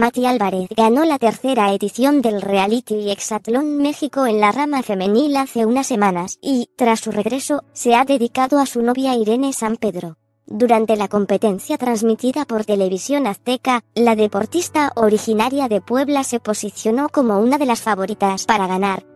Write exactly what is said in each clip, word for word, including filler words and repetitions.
Mati Álvarez ganó la tercera edición del Reality Hexatlón México en la rama femenil hace unas semanas y, tras su regreso, se ha dedicado a su novia Irene San Pedro. Durante la competencia transmitida por Televisión Azteca, la deportista originaria de Puebla se posicionó como una de las favoritas para ganar.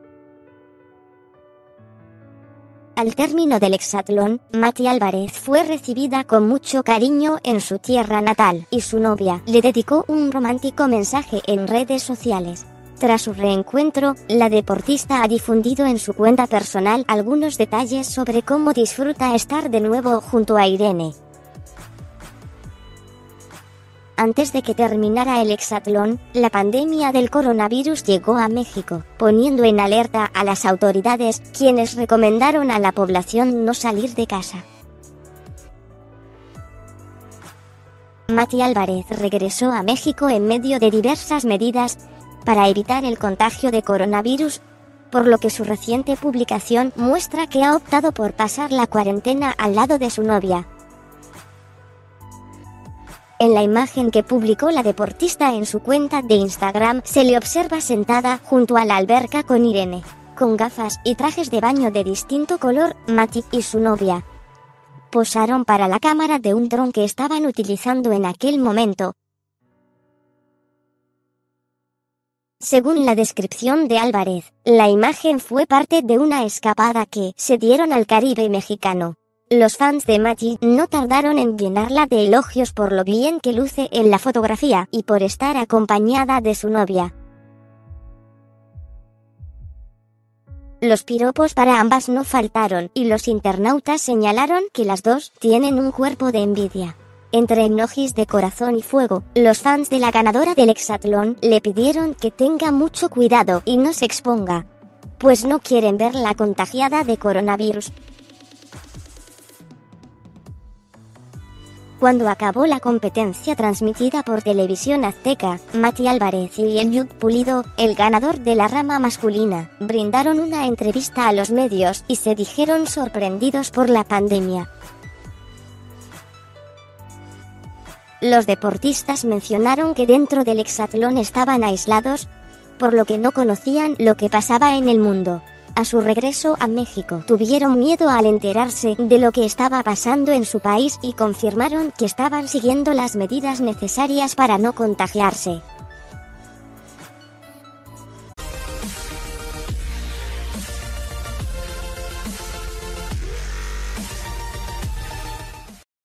Al término del hexatlón, Mati Álvarez fue recibida con mucho cariño en su tierra natal, y su novia le dedicó un romántico mensaje en redes sociales. Tras su reencuentro, la deportista ha difundido en su cuenta personal algunos detalles sobre cómo disfruta estar de nuevo junto a Irene. Antes de que terminara el hexatlón, la pandemia del coronavirus llegó a México, poniendo en alerta a las autoridades, quienes recomendaron a la población no salir de casa. Mati Álvarez regresó a México en medio de diversas medidas para evitar el contagio de coronavirus, por lo que su reciente publicación muestra que ha optado por pasar la cuarentena al lado de su novia. En la imagen que publicó la deportista en su cuenta de Instagram se le observa sentada junto a la alberca con Irene. Con gafas y trajes de baño de distinto color, Mati y su novia posaron para la cámara de un dron que estaban utilizando en aquel momento. Según la descripción de Álvarez, la imagen fue parte de una escapada que se dieron al Caribe mexicano. Los fans de Mati no tardaron en llenarla de elogios por lo bien que luce en la fotografía y por estar acompañada de su novia. Los piropos para ambas no faltaron y los internautas señalaron que las dos tienen un cuerpo de envidia. Entre emojis de corazón y fuego, los fans de la ganadora del hexatlón le pidieron que tenga mucho cuidado y no se exponga, pues no quieren verla contagiada de coronavirus. Cuando acabó la competencia transmitida por Televisión Azteca, Mati Álvarez y Eliud Pulido, el ganador de la rama masculina, brindaron una entrevista a los medios y se dijeron sorprendidos por la pandemia. Los deportistas mencionaron que dentro del hexatlón estaban aislados, por lo que no conocían lo que pasaba en el mundo. A su regreso a México, tuvieron miedo al enterarse de lo que estaba pasando en su país y confirmaron que estaban siguiendo las medidas necesarias para no contagiarse.